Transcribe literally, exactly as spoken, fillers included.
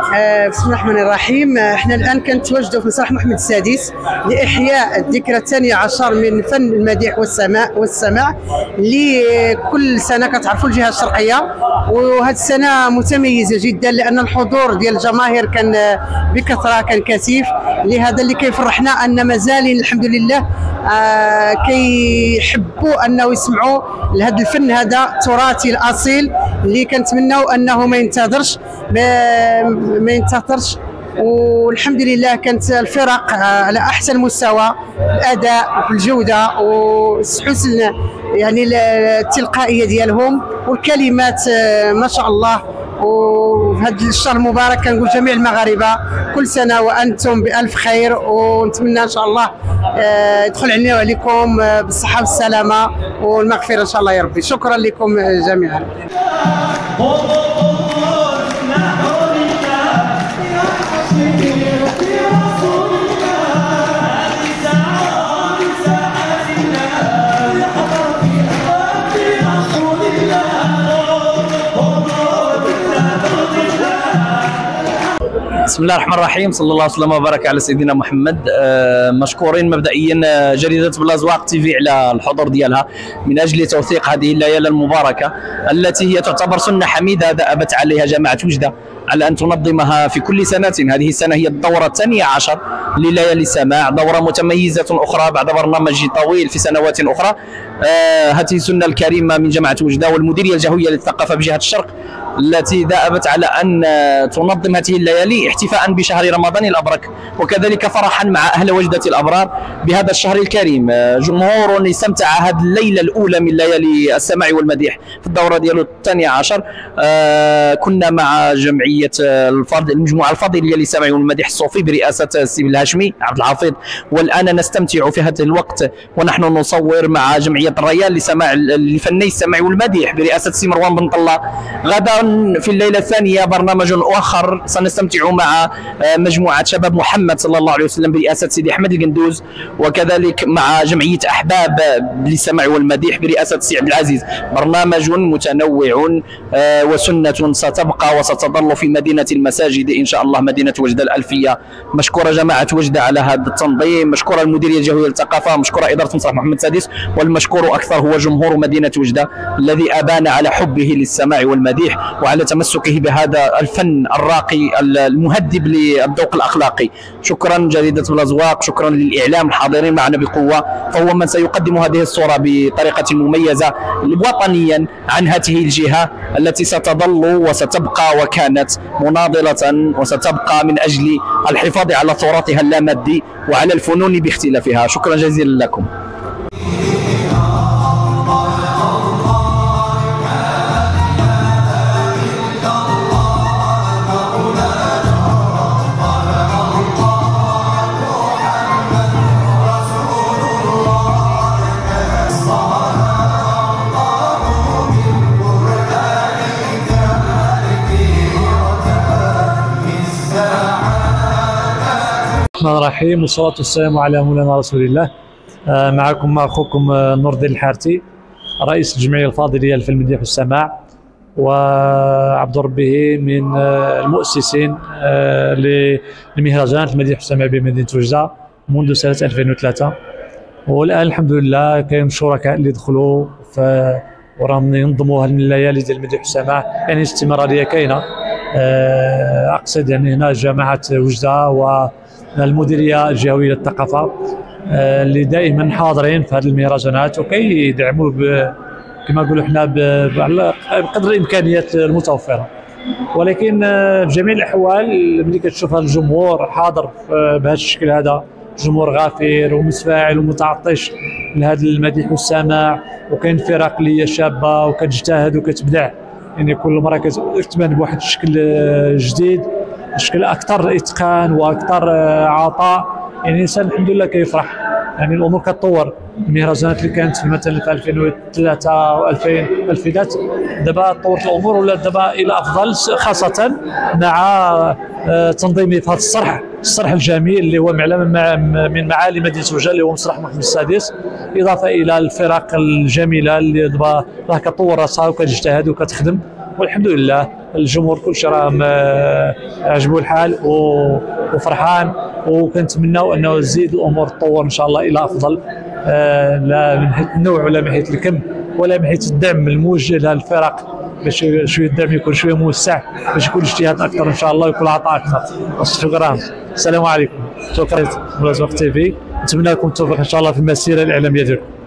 آه بسم الله الرحمن الرحيم. احنا الان كنتواجدوا في مسرح محمد السادس لاحياء الذكرى الثانية عشر من فن المديح والسماع والسماع اللي كل سنه كتعرفوا الجهه الشرقيه، وهذه السنه متميزه جدا لان الحضور ديال الجماهير كان بكثره، كان كثيف. لهذا اللي كيفرحنا ان مازال الحمد لله آه كيحبوا انه يسمعوا لهذا الفن هذا تراثي الاصيل اللي كنتمناو انه ما ينتظرش ما ينتظرش والحمد لله كانت الفرق على احسن مستوى في الاداء وفي الجوده وحسن يعني التلقائيه ديالهم والكلمات ما شاء الله. وفي هذا الشهر المبارك كنقول جميع المغاربه كل سنه وانتم بالف خير، ونتمنى ان شاء الله يدخل علينا وعليكم بالصحه والسلامه والمغفره ان شاء الله يا ربي. شكرا لكم جميعا. بسم الله الرحمن الرحيم، صلى الله وسلم وبارك على سيدنا محمد. آه مشكورين مبدئيا جريدة بلازواق تي في على الحضور ديالها من اجل توثيق هذه الليالي المباركه التي هي تعتبر سنه حميده دأبت عليها جامعه وجده على ان تنظمها في كل سنه. هذه السنه هي الدوره الثانيه عشر لليالي السماع، دوره متميزه اخرى بعد برنامج طويل في سنوات اخرى. آه هذه السنه الكريمه من جامعه وجده والمديريه الجهويه للثقافه بجهه الشرق التي دأبت على ان تنظم هذه الليالي احتفاء بشهر رمضان الابرك، وكذلك فرحا مع اهل وجده الابرار بهذا الشهر الكريم. جمهور استمتع هذه الليله الاولى من ليالي السماع والمديح في الدوره ديالو الثانيه عشر. آه كنا مع جمعيه الفضل المجموعه الفضليه للسماع والمديح الصوفي برئاسه السي الهاشمي عبد الحفيظ، والان نستمتع في هذا الوقت ونحن نصور مع جمعيه الريان لسماع لفني السماع والمديح برئاسه السي مروان بن طلة. غدا في الليله الثانيه برنامج اخر سنستمتع مع مجموعه شباب محمد صلى الله عليه وسلم برئاسه سيدي احمد القندوز، وكذلك مع جمعيه احباب للسماع والمديح برئاسه السي عبد العزيز. برنامج متنوع وسنه ستبقى وستظل في مدينه المساجد ان شاء الله، مدينه وجده الالفيه. مشكوره جماعه وجده على هذا التنظيم، مشكوره المديريه الجهويه للثقافه، مشكوره اداره مسرح محمد السادس، والمشكور اكثر هو جمهور مدينه وجده الذي ابان على حبه للسماع والمديح وعلى تمسكه بهذا الفن الراقي المهذب للذوق الاخلاقي. شكرا جريده بلازواق، شكرا للاعلام الحاضرين معنا بقوه، فهو من سيقدم هذه الصوره بطريقه مميزه وطنيا عن هذه الجهه التي ستظل وستبقى وكانت مناضله وستبقى من اجل الحفاظ على تراثها اللامادي وعلى الفنون باختلافها. شكرا جزيلا لكم. الرحمن الرحيم والصلاة والسلام على مولانا رسول الله. آه معكم مع أخوكم آه نور الدين الحارثي رئيس الجمعية الفاضلية للفن المديح والسماع، وعبد ربه من آه المؤسسين آه لمهرجان المديح والسماع بمدينة وجدة منذ سنة ألفين وثلاثة، والآن الحمد لله كاين شركاء اللي دخلوا وراهم ينظموا هذه الليالي ديال المديح والسماع، يعني استمرارية كاينة. آه أقصد يعني هنا جامعة وجدة و المديريه الجهويه للثقافه اللي دائما حاضرين في هذه المهرجانات وكيدعموا كما نقولوا حنا بقدر الامكانيات المتوفره. ولكن في جميع الاحوال ملي كتشوف هذا الجمهور حاضر بهذا الشكل هذا، جمهور غافر ومتفاعل ومتعطش لهذا المديح والسماع، وكاين فرق اللي هي شابه وكتجتهد وكتبدع، يعني كل مره كتبان بواحد الشكل جديد، شكل اكثر اتقان واكثر عطاء. يعني الانسان الحمد لله كيفرح، يعني الامور كتطور. المهرجانات اللي كانت مثلا في ألفين وثلاثة و2000 الفينات دابا تطورت الامور ولا دابا الى افضل، خاصه مع تنظيم في هذا الصرح الصرح الجميل اللي هو معلم من معالي مدينه وجده اللي هو مسرح محمد السادس، اضافه الى الفرق الجميله اللي دابا راه كتطور راسها وكتجتهد وكتخدم والحمد لله الجمهور كل شيء راه عجبو الحال وفرحان، وكنتمناو انه تزيد الامور تطور ان شاء الله الى افضل، لا من حيث النوع ولا من حيث الكم ولا من حيث الدعم الموجه للفرق، باش شويه الدعم يكون شويه موسع، باش يكون اجتهاد اكثر ان شاء الله ويكون عطاء اكثر. شكرا. السلام عليكم. شكرا. ملازمة تي في، نتمنى لكم التوفيق ان شاء الله في المسيره الاعلاميه ديالكم.